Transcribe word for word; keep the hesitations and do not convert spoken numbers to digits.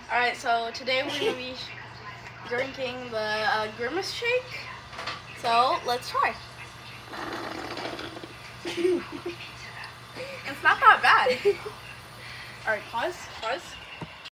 Alright, so today we're going to be drinking the uh, Grimace shake. So, let's try. It's not that bad. Alright, pause, pause.